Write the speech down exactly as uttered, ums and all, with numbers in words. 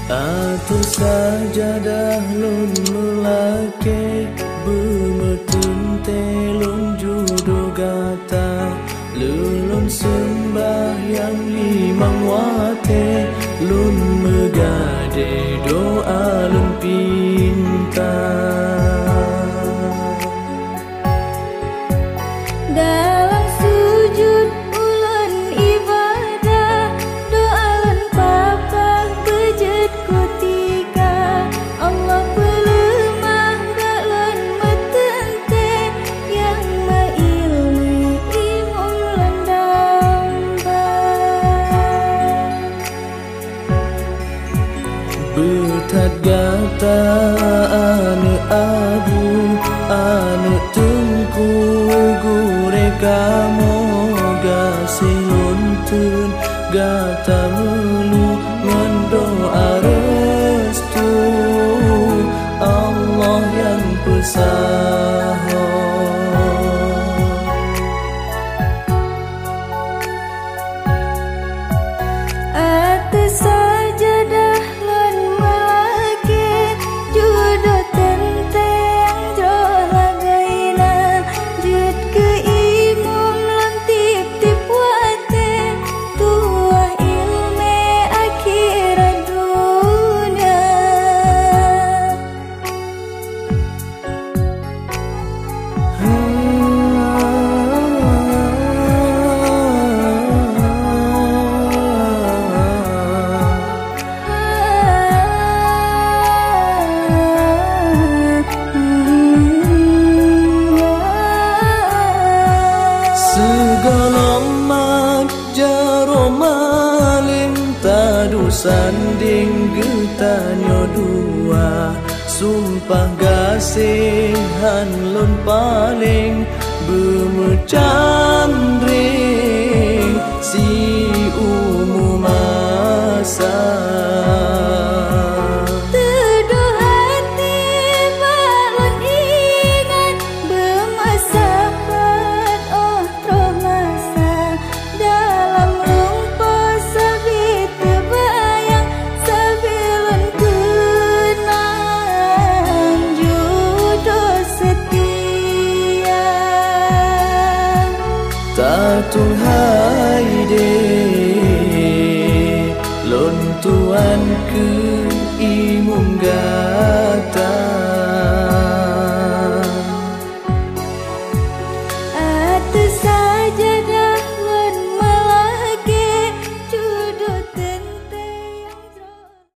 Atu sajadah lun melake bemetun telun judo gata lulun sembahyang limang wate lun megade doa lun pinta. Dalam sujud ulun ibadah doa lun papa bejed kutika Allah pelemah gak lun metente yang mailmi imum lun damba. Betat gata ane abu ane tengku gure kamu gasiluntun gata melu ngendoa restu Allah yang pesaho. Atas sajadah lun melake judo tenteng joh lagaina jud ke imum lun tip-tip wate tuah ilme akhirat dunia. Segala mat jaro maling tadu sanding getanyo dua sumpah gasihan lun paling bemecandring si umu masa. Teduh hati balon ingat bemasapat oh troh masa dalam lumpur sabit terbayang sabilun kenang judo setia. Tatung haide lon tuan ke imum gata